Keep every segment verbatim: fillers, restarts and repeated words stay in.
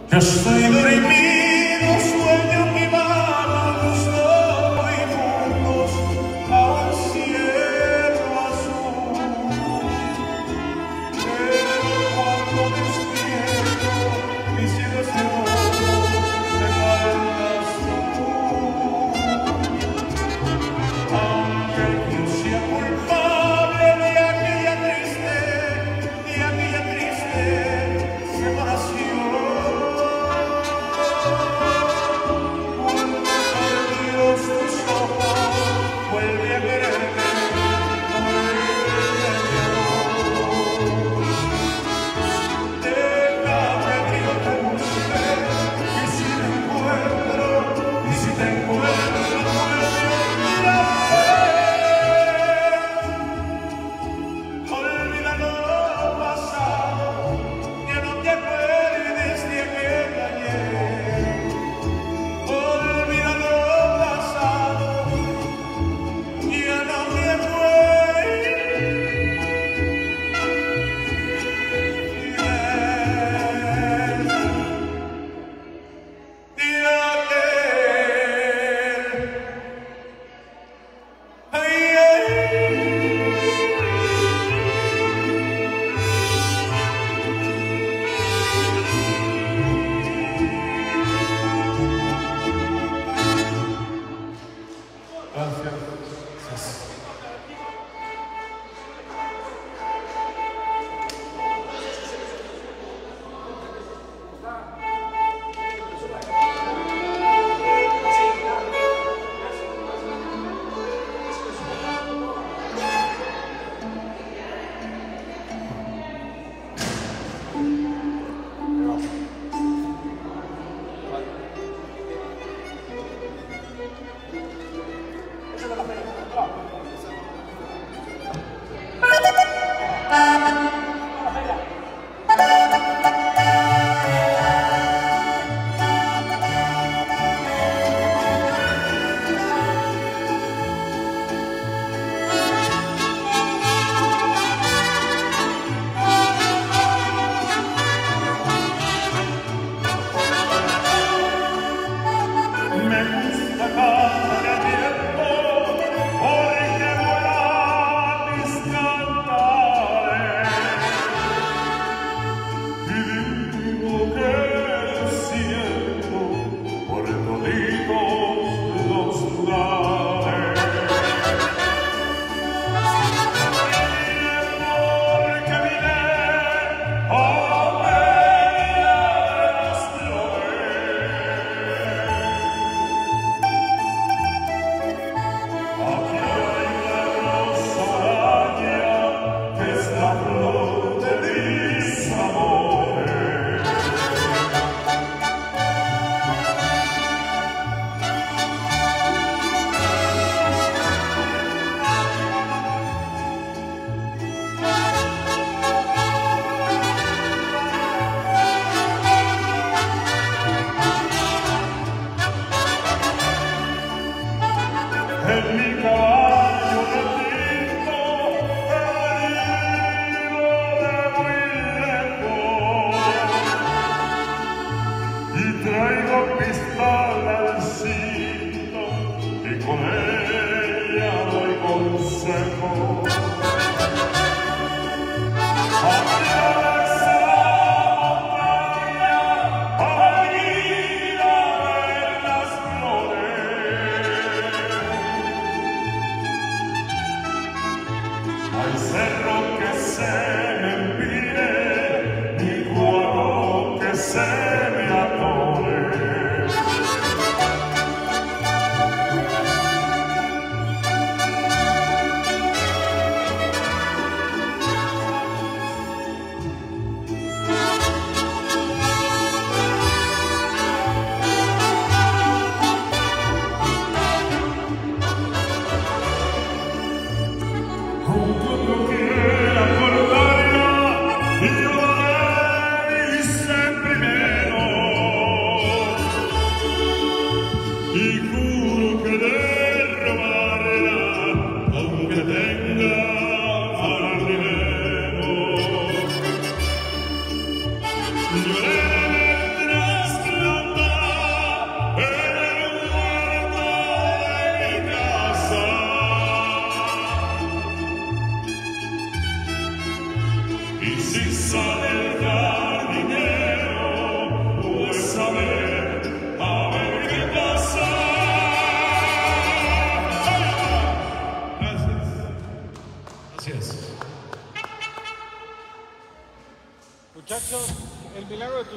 Yo estoy dormido, sueño que vamos solo y juntos a un cielo azul. Pero cuando despierto, mi cielo es rojo, me faltas tú. Aunque yo sea culpable de aquella triste, de aquella triste separación.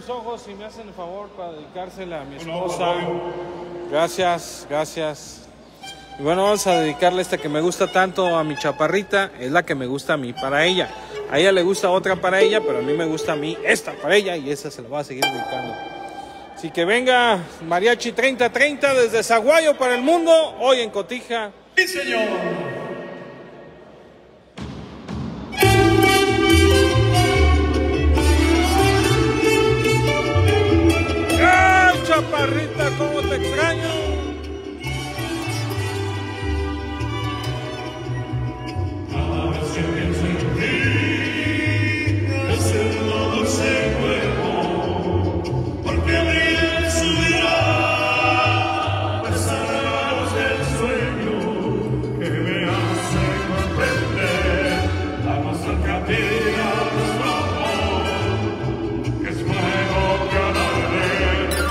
sus ojos y me hacen el favor para dedicársela a mi esposa. Gracias, gracias. Y bueno, vamos a dedicarle esta que me gusta tanto a mi chaparrita. Es la que me gusta a mí para ella. A ella le gusta otra para ella, pero a mí me gusta a mí esta para ella y esa se la voy a seguir dedicando. Así que venga, Mariachi treinta treinta desde Zaguayo para el mundo, hoy en Cotija. ¡Sí, señor! Chaparrita, cómo te extraño. Cada vez que pienso en ti, es el dulce nuevo, porque brilla su mirada, besarnos del sueño que me hace comprender la más cerca vida de nuestro amor, que es fuego que arde.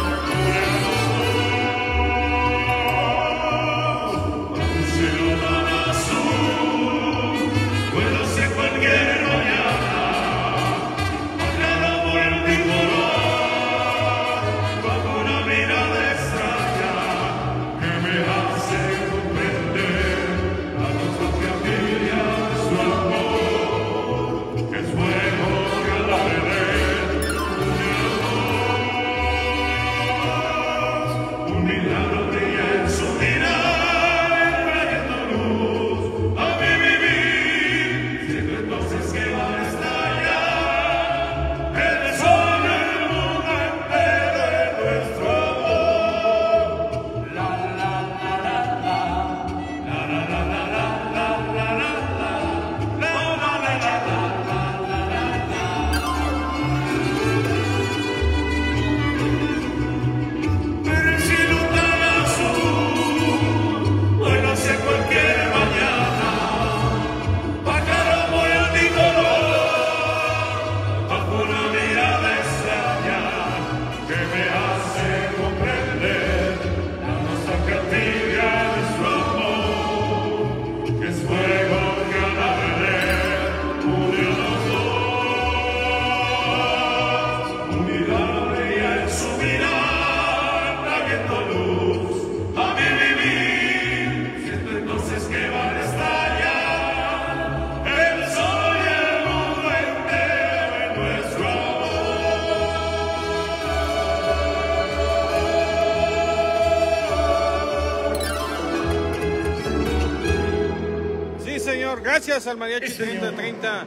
Gracias al Mariachi treinta treinta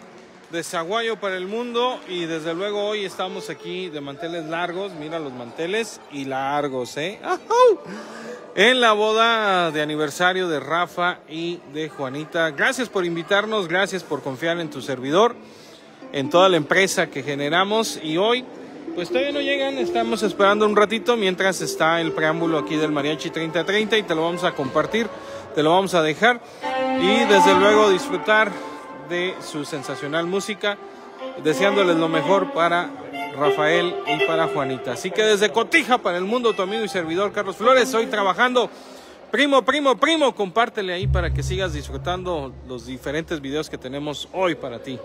de Zaguayo para el mundo. Y desde luego hoy estamos aquí de manteles largos. Mira los manteles y largos, ¿eh? ¡Ajú! En la boda de aniversario de Rafa y de Juanita. Gracias por invitarnos, gracias por confiar en tu servidor, en toda la empresa que generamos. Y hoy, pues todavía no llegan, estamos esperando un ratito mientras está el preámbulo aquí del Mariachi treinta treinta y te lo vamos a compartir, te lo vamos a dejar. Y desde luego disfrutar de su sensacional música, deseándoles lo mejor para Rafael y para Juanita. Así que desde Cotija para el mundo, tu amigo y servidor Carlos Flores, hoy trabajando. Primo, primo, primo, compártele ahí para que sigas disfrutando los diferentes videos que tenemos hoy para ti.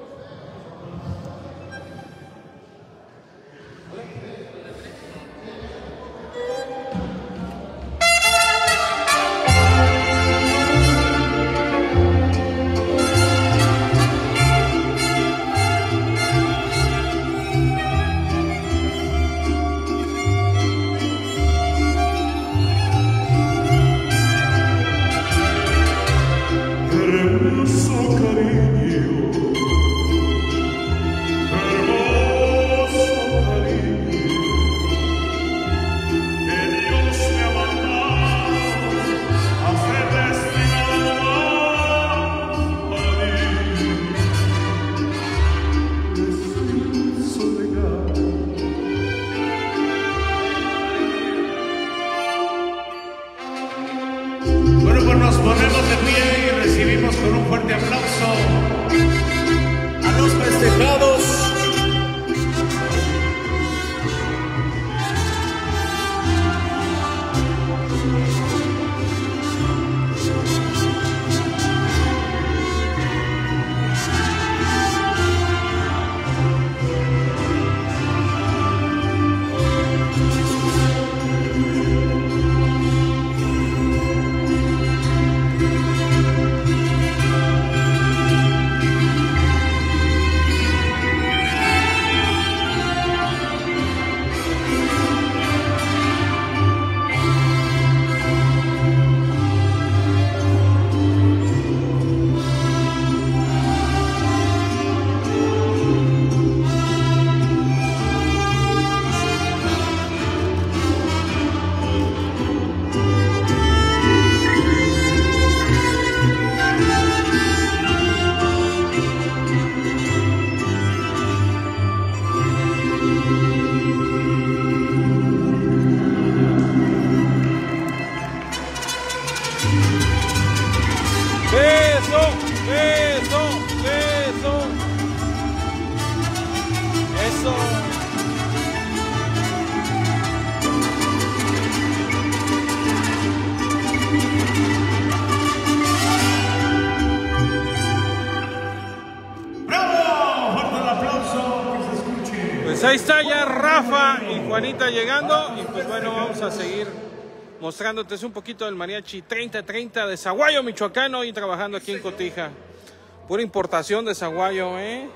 Hermoso cariño, hermoso cariño, que Dios me ha mandado a ser destinado para mí. Es su regalo. Bueno, pues nos ponemos de pie y recibimos con un fuerte aplauso a los festejados. ahí está ya Rafa y Juanita llegando. Y pues bueno, vamos a seguir mostrándote un poquito del mariachi treinta treinta de Saguayo, Michoacán, y trabajando aquí en Cotija. Pura importación de Saguayo, ¿eh?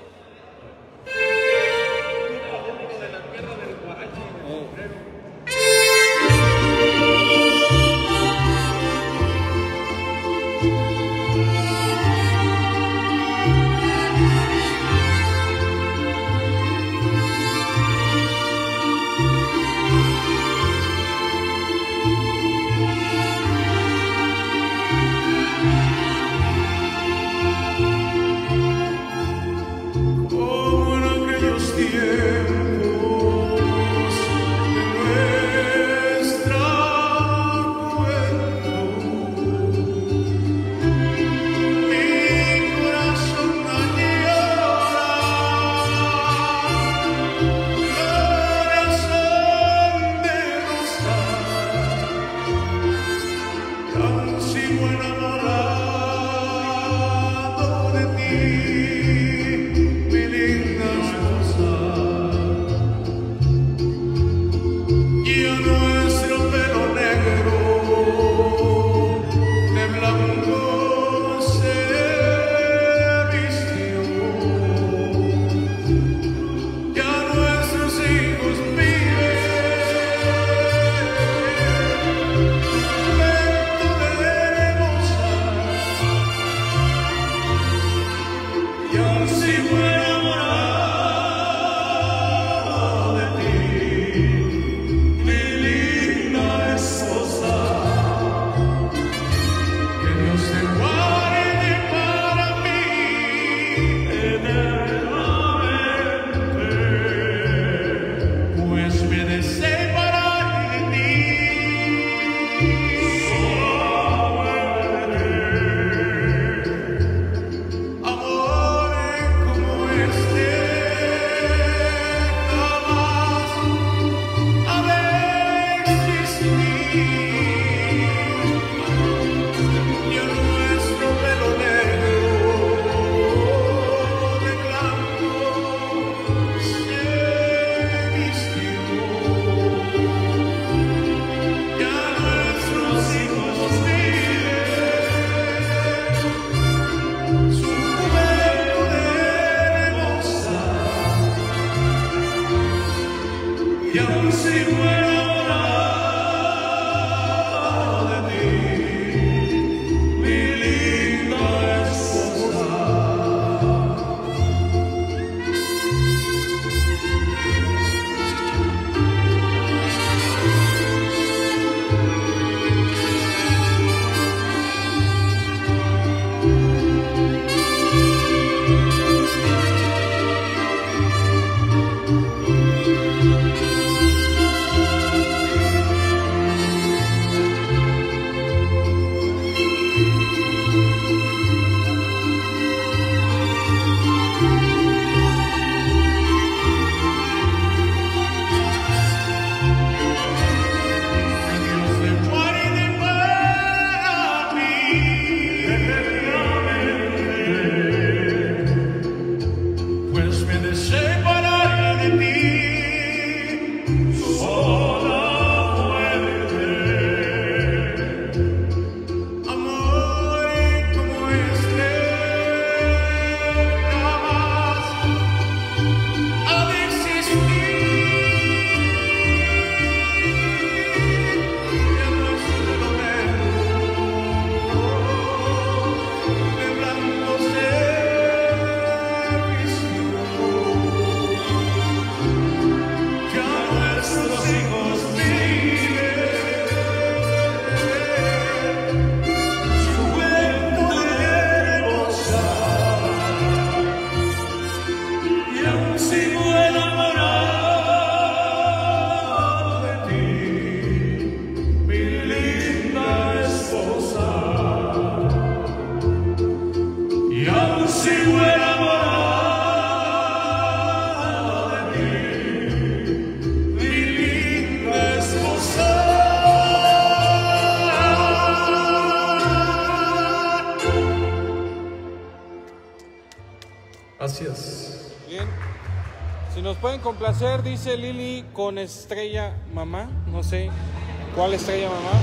pueden complacer, dice Lili, con Estrella Mamá. No sé cuál Estrella Mamá.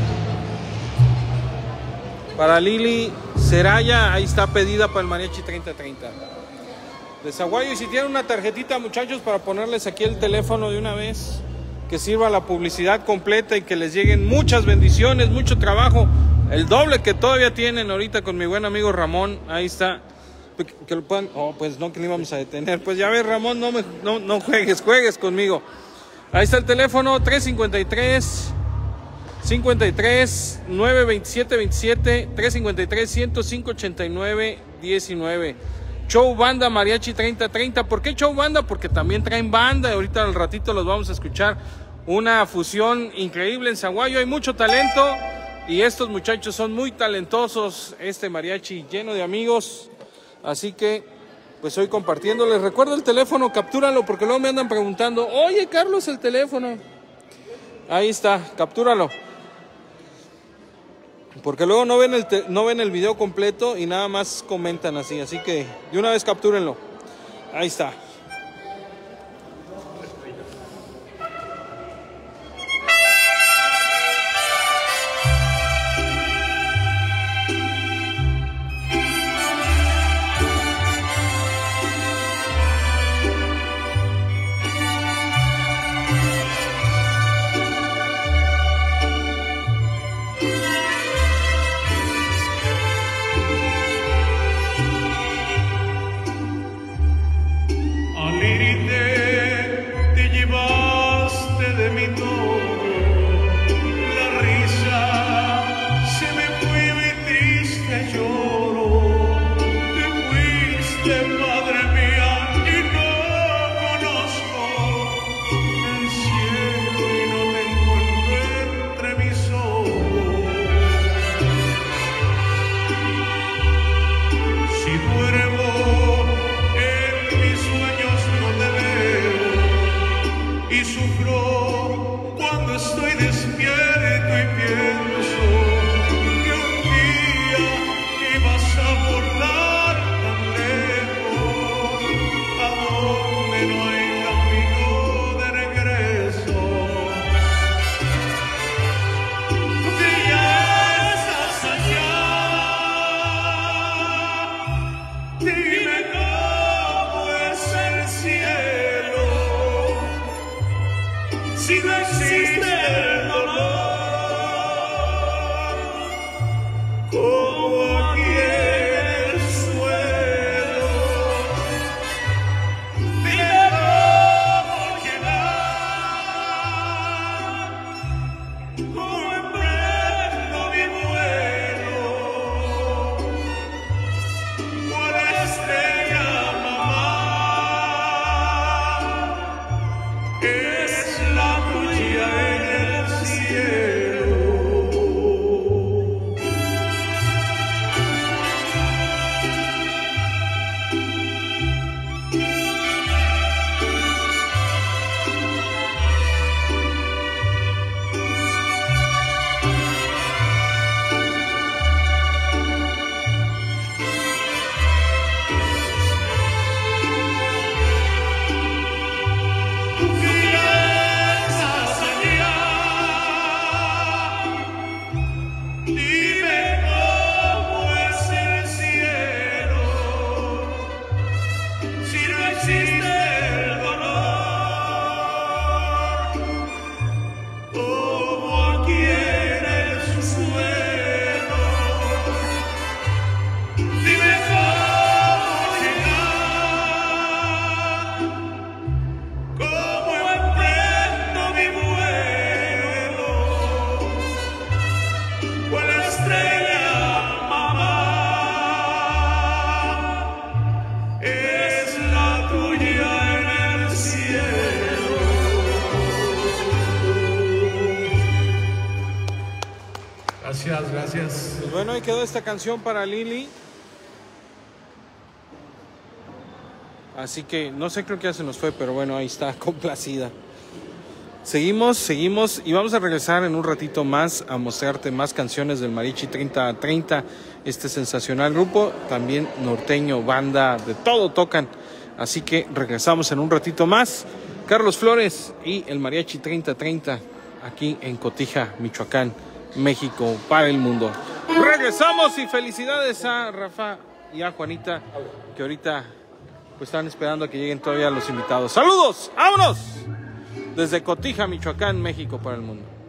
Para Lili Seraya, ahí está pedida para el mariachi treinta treinta de Zaguayo. Y si tienen una tarjetita, muchachos, para ponerles aquí el teléfono de una vez, que sirva la publicidad completa y que les lleguen muchas bendiciones, mucho trabajo, el doble que todavía tienen ahorita con mi buen amigo Ramón. Ahí está, que lo puedan. Oh, pues no, que le íbamos a detener. Pues ya ves, Ramón, no, me, no, no juegues, juegues conmigo. Ahí está el teléfono, tres cincuenta y tres, cincuenta y tres, nueve veintisiete veintisiete, tres cincuenta y tres, ciento cinco, ochenta y nueve, diecinueve. Show Banda Mariachi treinta treinta. ¿Por qué Show Banda? Porque también traen banda. Ahorita al ratito los vamos a escuchar. Una fusión increíble en Zaguayo. Hay mucho talento y estos muchachos son muy talentosos. Este mariachi lleno de amigos. Así que, pues hoy compartiéndoles. Recuerda el teléfono, captúralo, porque luego me andan preguntando: oye, Carlos, el teléfono. Ahí está, captúralo. Porque luego no ven, el te no ven el video completo y nada más comentan así. Así que de una vez captúrenlo. Ahí está. Gracias, gracias. Pues bueno, ahí quedó esta canción para Lili. Así que no sé, creo que ya se nos fue, pero bueno, ahí está, complacida. Seguimos, seguimos y vamos a regresar en un ratito más a mostrarte más canciones del Mariachi treinta treinta, este sensacional grupo, también norteño, banda, de todo tocan. Así que regresamos en un ratito más. Carlos Flores y el Mariachi treinta treinta aquí en Cotija, Michoacán, México, para el mundo. Regresamos y felicidades a Rafa y a Juanita, que ahorita pues están esperando a que lleguen todavía los invitados. ¡Saludos! ¡Vámonos! Desde Cotija, Michoacán, México, para el mundo.